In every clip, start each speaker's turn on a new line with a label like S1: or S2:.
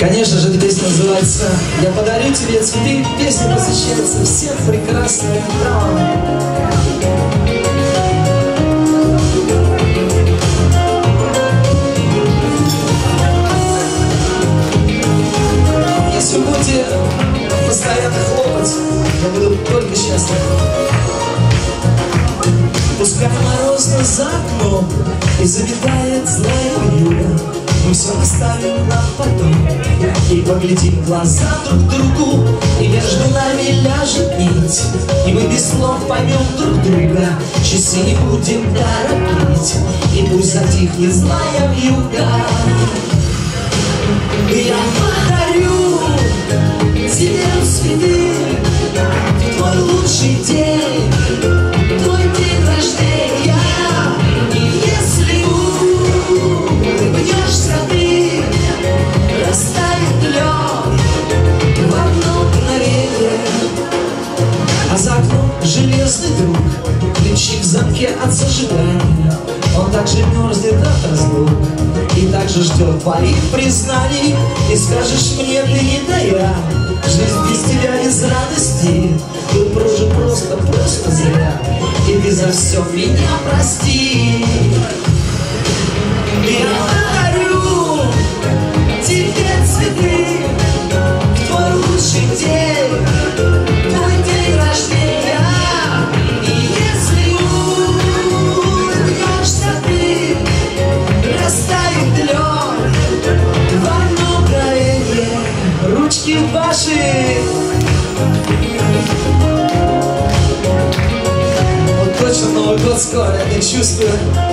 S1: Конечно же, эта песня называется «Я подарю тебе цветы». Песня посвящается всем прекрасным дамам. Если вы будете постоянно хлопать, я буду только счастлив. Пускай морозно за окном и заметает злая вьюга, мы все оставим на потом и поглядим в глаза друг другу, и между нами ляжет нить, и мы без слов поймем друг друга, часы не будем торопить, и пусть затихнет злая вьюга. Я подарю тебе цветы в твой лучший день, твой день рождения. И если улыбнешься ты, растает лед в одно мгновение. А за окном железный друг, ключи в замке от зажигания. Он также мерзнет от разлук и также ждет твоих признаний. И скажешь мне ты не тая, жизнь без тебя из радости был прожит просто зря. И ты за все меня прости. Я подарю тебе цветы в твой лучший день, твой день рождения. И если улыбнешься ты, растает лед в одно мгновение. Ручки ваши. Вот точно Новый год скоро, я чувствую.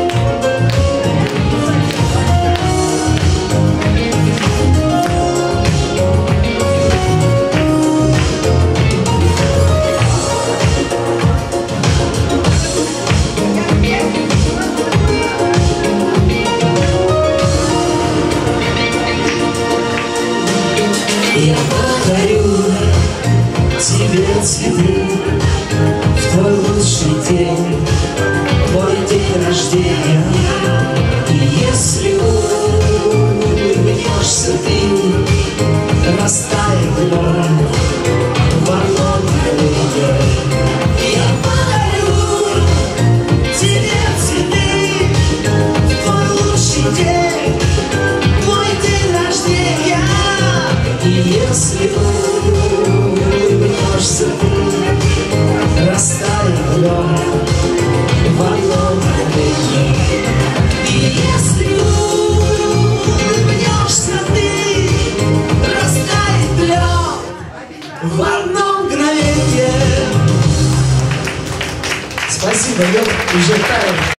S1: Я подарю тебе цветы в твой лучший день, твой день рождения. И если улыбнешься ты, растает лед в одно мгновение. Я подарю тебе цветы в твой лучший день, твой день рождения. И если улыбнешься ты, растает лед в одно мгновение. И если улыбнешься ты, растает лед в одно мгновение. Спасибо, лед уже тает.